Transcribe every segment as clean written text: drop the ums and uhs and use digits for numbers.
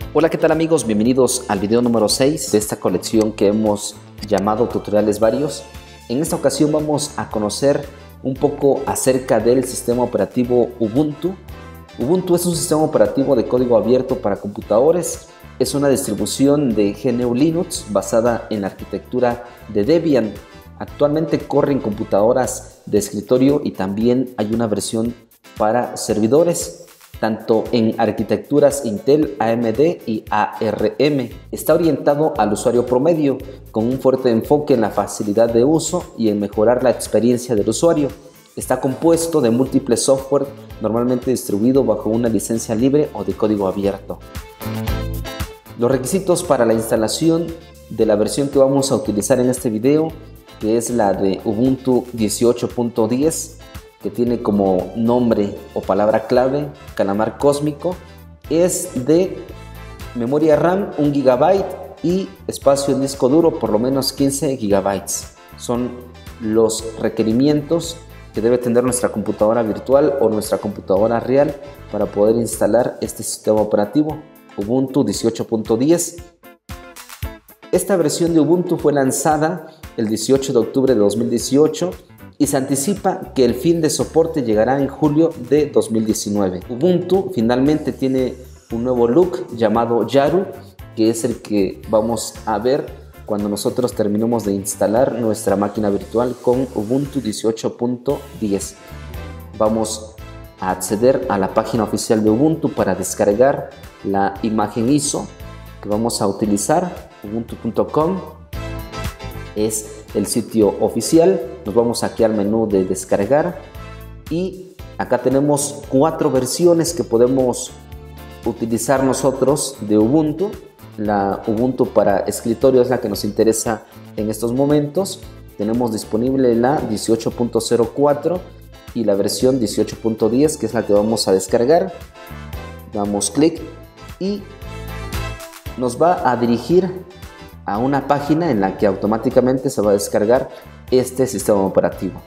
Hola, ¿qué tal amigos? Bienvenidos al video número 6 de esta colección que hemos llamado Tutoriales Varios. En esta ocasión vamos a conocer un poco acerca del sistema operativo Ubuntu. Ubuntu es un sistema operativo de código abierto para computadores. Es una distribución de GNU Linux basada en la arquitectura de Debian. Actualmente corre en computadoras de escritorio y también hay una versión para servidores, tanto en arquitecturas Intel, AMD y ARM. Está orientado al usuario promedio, con un fuerte enfoque en la facilidad de uso y en mejorar la experiencia del usuario. Está compuesto de múltiples software, normalmente distribuido bajo una licencia libre o de código abierto. Los requisitos para la instalación de la versión que vamos a utilizar en este video, que es la de Ubuntu 18.10, que tiene como nombre o palabra clave Calamar Cósmico, es de memoria RAM 1 GB y espacio en disco duro por lo menos 15 GB. Son los requerimientos que debe tener nuestra computadora virtual o nuestra computadora real para poder instalar este sistema operativo Ubuntu 18.10. Esta versión de Ubuntu fue lanzada el 18 de octubre de 2018 y se anticipa que el fin de soporte llegará en julio de 2019. Ubuntu finalmente tiene un nuevo look llamado Yaru, que es el que vamos a ver cuando nosotros terminemos de instalar nuestra máquina virtual con Ubuntu 18.10. Vamos a acceder a la página oficial de Ubuntu para descargar la imagen ISO que vamos a utilizar, ubuntu.com. Es el sitio oficial. Nos vamos aquí al menú de descargar y acá tenemos 4 versiones que podemos utilizar nosotros de Ubuntu. La Ubuntu para escritorio es la que nos interesa en estos momentos. Tenemos disponible la 18.04 y la versión 18.10, que es la que vamos a descargar. Damos clic y nos va a dirigir a una página en la que automáticamente se va a descargar este sistema operativo.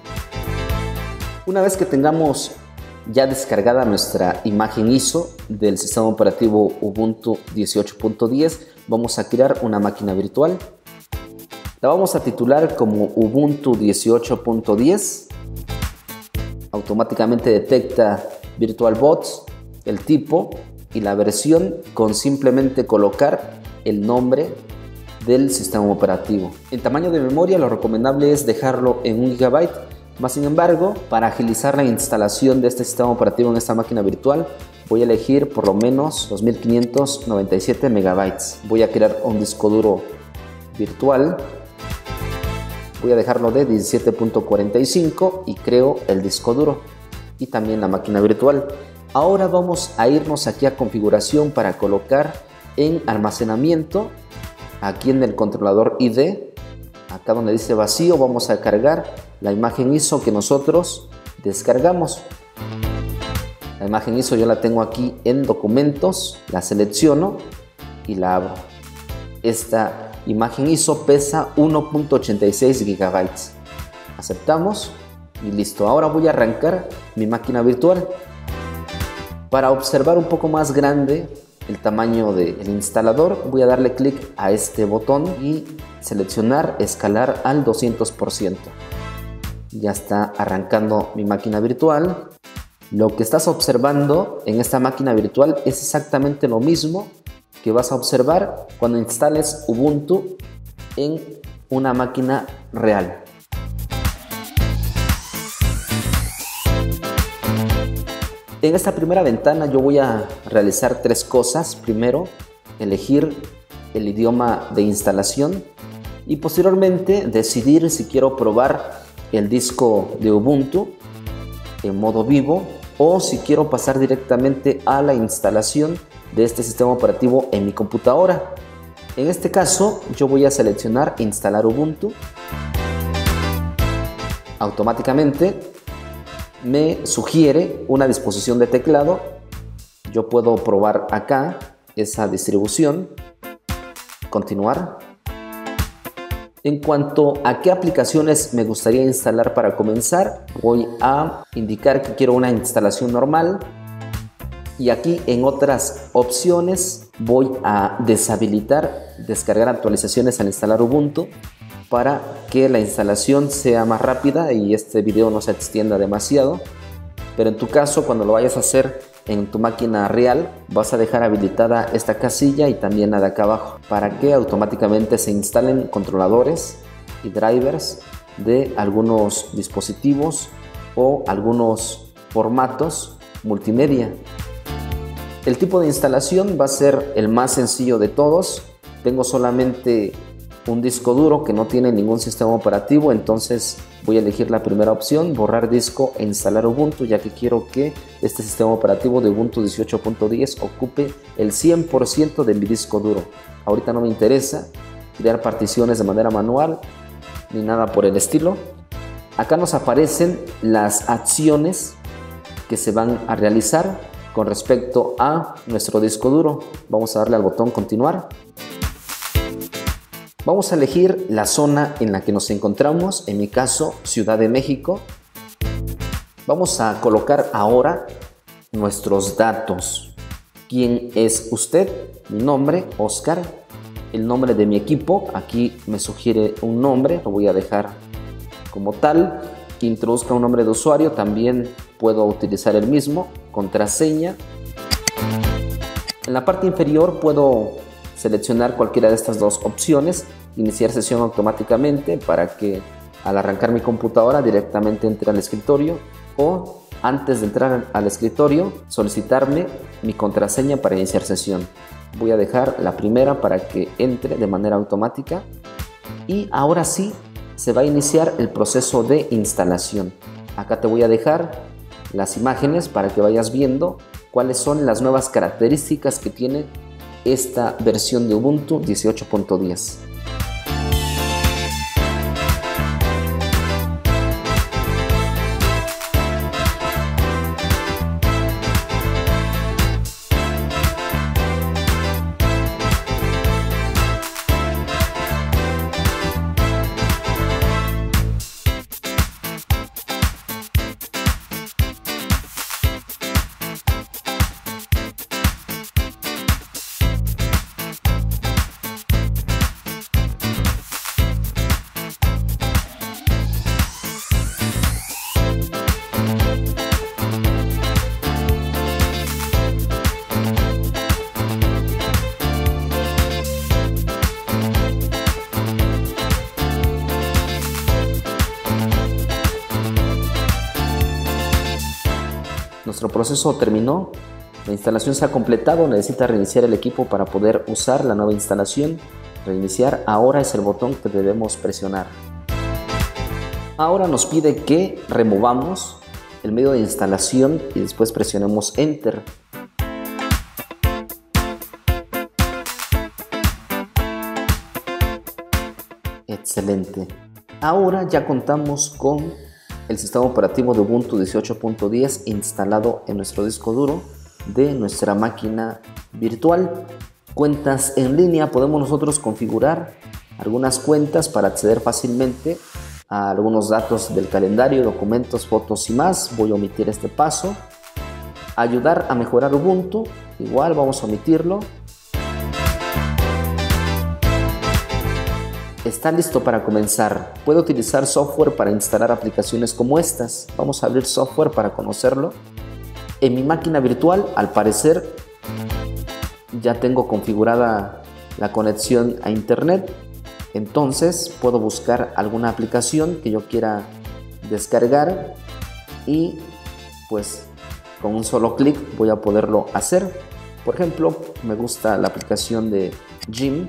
Una vez que tengamos ya descargada nuestra imagen ISO del sistema operativo Ubuntu 18.10, vamos a crear una máquina virtual. La vamos a titular como Ubuntu 18.10. Automáticamente detecta VirtualBox, el tipo y la versión con simplemente colocar el nombre del sistema operativo. En tamaño de memoria lo recomendable es dejarlo en 1 GB, más sin embargo, para agilizar la instalación de este sistema operativo en esta máquina virtual, voy a elegir por lo menos 2597 MB. Voy a crear un disco duro virtual, voy a dejarlo de 17.45 y creo el disco duro y también la máquina virtual. Ahora vamos a irnos aquí a configuración para colocar en almacenamiento. Aquí en el controlador ID, acá donde dice vacío, vamos a cargar la imagen ISO que nosotros descargamos. La imagen ISO yo la tengo aquí en documentos, la selecciono y la abro. Esta imagen ISO pesa 1.86 GB. Aceptamos y listo. Ahora voy a arrancar mi máquina virtual. Para observar un poco más grande el tamaño del instalador, voy a darle clic a este botón y seleccionar escalar al 200%. Ya está arrancando mi máquina virtual. Lo que estás observando en esta máquina virtual es exactamente lo mismo que vas a observar cuando instales Ubuntu en una máquina real. En esta primera ventana yo voy a realizar 3 cosas. Primero, elegir el idioma de instalación y posteriormente decidir si quiero probar el disco de Ubuntu en modo vivo o si quiero pasar directamente a la instalación de este sistema operativo en mi computadora. En este caso yo voy a seleccionar instalar Ubuntu. Automáticamente me sugiere una disposición de teclado. Yo puedo probar acá esa distribución, continuar. En cuanto a qué aplicaciones me gustaría instalar para comenzar, voy a indicar que quiero una instalación normal y aquí en otras opciones voy a deshabilitar descargar actualizaciones al instalar Ubuntu para que la instalación sea más rápida y este video no se extienda demasiado. Pero en tu caso, cuando lo vayas a hacer en tu máquina real, vas a dejar habilitada esta casilla y también la de acá abajo para que automáticamente se instalen controladores y drivers de algunos dispositivos o algunos formatos multimedia. El tipo de instalación va a ser el más sencillo de todos. Tengo solamente un disco duro que no tiene ningún sistema operativo, entonces voy a elegir la primera opción, borrar disco e instalar Ubuntu, ya que quiero que este sistema operativo de Ubuntu 18.10 ocupe el 100% de mi disco duro. Ahorita no me interesa crear particiones de manera manual ni nada por el estilo. Acá nos aparecen las acciones que se van a realizar con respecto a nuestro disco duro. Vamos a darle al botón continuar. Vamos a elegir la zona en la que nos encontramos, en mi caso Ciudad de México. Vamos a colocar ahora nuestros datos. ¿Quién es usted? Mi nombre, Oscar. El nombre de mi equipo, aquí me sugiere un nombre, lo voy a dejar como tal. Que introduzca un nombre de usuario, también puedo utilizar el mismo. Contraseña. En la parte inferior puedo seleccionar cualquiera de estas dos opciones, iniciar sesión automáticamente para que al arrancar mi computadora directamente entre al escritorio, o antes de entrar al escritorio solicitarme mi contraseña para iniciar sesión. Voy a dejar la primera para que entre de manera automática y ahora sí se va a iniciar el proceso de instalación. Acá te voy a dejar las imágenes para que vayas viendo cuáles son las nuevas características que tiene esta versión de Ubuntu 18.10. Nuestro proceso terminó, la instalación se ha completado, necesita reiniciar el equipo para poder usar la nueva instalación. Reiniciar ahora es el botón que debemos presionar. Ahora nos pide que removamos el medio de instalación y después presionemos Enter. Excelente. Ahora ya contamos con el sistema operativo de Ubuntu 18.10 instalado en nuestro disco duro de nuestra máquina virtual. Cuentas en línea, podemos nosotros configurar algunas cuentas para acceder fácilmente a algunos datos del calendario, documentos, fotos y más. Voy a omitir este paso. Ayudar a mejorar Ubuntu, igual vamos a omitirlo. Está listo para comenzar. Puede utilizar software para instalar aplicaciones como estas. Vamos a abrir software para conocerlo. En mi máquina virtual, al parecer, ya tengo configurada la conexión a internet. Entonces puedo buscar alguna aplicación que yo quiera descargar y pues con un solo clic voy a poderlo hacer. Por ejemplo, me gusta la aplicación de Gym.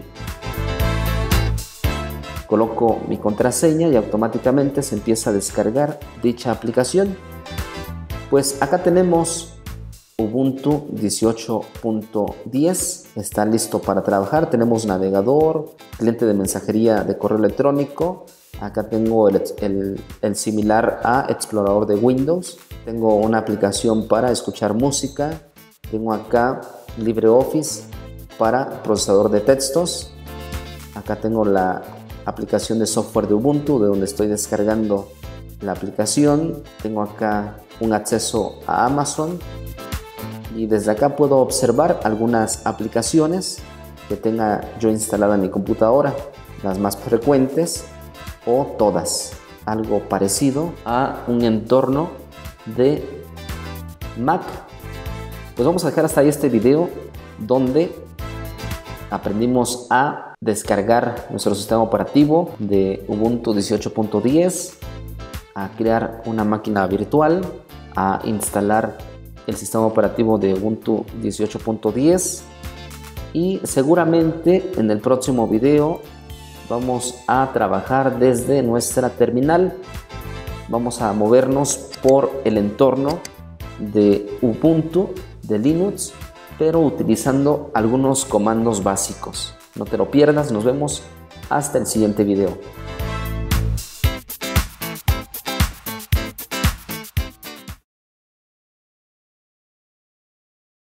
Coloco mi contraseña y automáticamente se empieza a descargar dicha aplicación. Pues acá tenemos Ubuntu 18.10, está listo para trabajar. Tenemos navegador, cliente de mensajería de correo electrónico. Acá tengo el similar a explorador de Windows. Tengo una aplicación para escuchar música. Tengo acá LibreOffice para procesador de textos. Acá tengo la aplicación de software de Ubuntu, de donde estoy descargando la aplicación. Tengo acá un acceso a Amazon y desde acá puedo observar algunas aplicaciones que tenga yo instalada en mi computadora, las más frecuentes o todas, algo parecido a un entorno de Mac. Pues vamos a dejar hasta ahí este video donde aprendimos a descargar nuestro sistema operativo de Ubuntu 18.10, a crear una máquina virtual, a instalar el sistema operativo de Ubuntu 18.10 y seguramente en el próximo video vamos a trabajar desde nuestra terminal. Vamos a movernos por el entorno de Ubuntu, de Linux, pero utilizando algunos comandos básicos. No te lo pierdas, nos vemos hasta el siguiente video.